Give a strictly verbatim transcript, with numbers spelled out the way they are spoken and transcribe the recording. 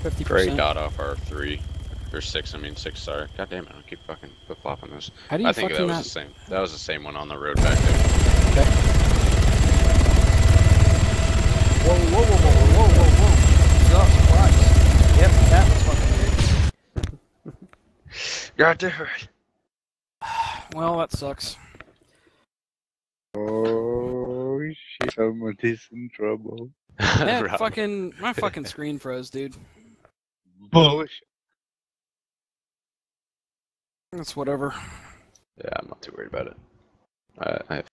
fifty Gray percent. dot off R three. Or six, I mean six, sorry. God damn it, I keep fucking flip-flopping this. How do you I think that fucking was not... the same. That was the same one on the road back there. Okay. Whoa, whoa, whoa, whoa, whoa, whoa, whoa. Jesus Christ. Yep, that was fucking weird. God damn it. Well, that sucks. Oh shit, somebody's in trouble. That Rob. fucking... My fucking screen froze, dude. Bullshit. That's whatever. Yeah, I'm not too worried about it. I, I have